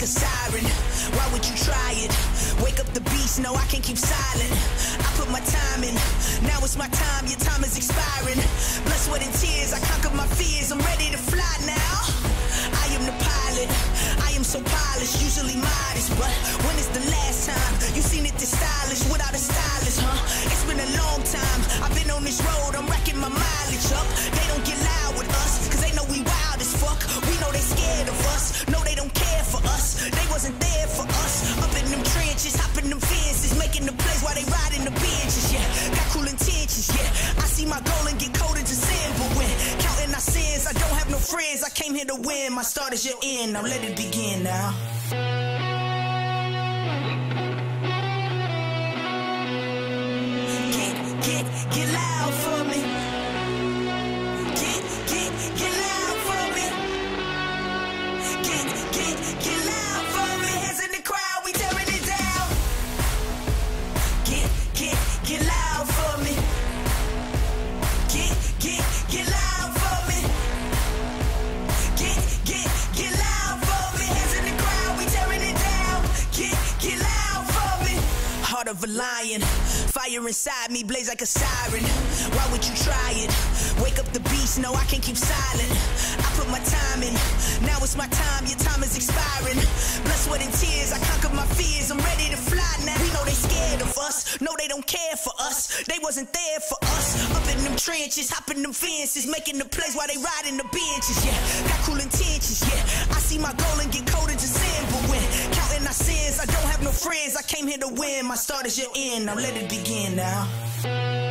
a siren. Why would you try it? Wake up the beast, no, I can't keep silent. I put my time in, now it's my time, your time is expiring. Blood, sweat, and tears, I conquered my fears, I'm ready to fly now. I am the pilot, I am so polished, usually modest, but when is the last time you seen it this stylish without a stylist, huh? It's been a long time, I've been on this road, I'm racking my mileage up. They don't get loud with us, cause they know we wild as fuck. We know they scared of us, no they don't care for us. They wasn't there for us, up in them trenches, hopping them fences, making the plays while they riding the benches, yeah. Got cool intentions, yeah. I see my goal and get coded to sin, but when counting our sins, I don't have no friends. I came here to win, my start is your end, now let it begin now. Get loud for me. Get loud for me. Get loud for me. Hands in the crowd, we tearing it down. Get loud for me. Get loud for me. Get loud for me. Hands in the crowd, we tearing it down. Get loud for me. Heart of a lion, fire inside me blaze like a siren. Why would you try it? Wake up the beast, no I can't keep silent. I put my time in, now it's my time, your time is expiring. Blood, sweat, and tears, I conquered my fears, I'm ready to fly now. We know they scared of us, no they don't care for us. They wasn't there for us, up in them trenches, hopping them fences, making the plays while they riding the benches, yeah. Got cool intentions, yeah. I see my goal and get coded to sin, but when counting our sins, I don't have no friends. I came here to win, my start is your end, now let it begin now.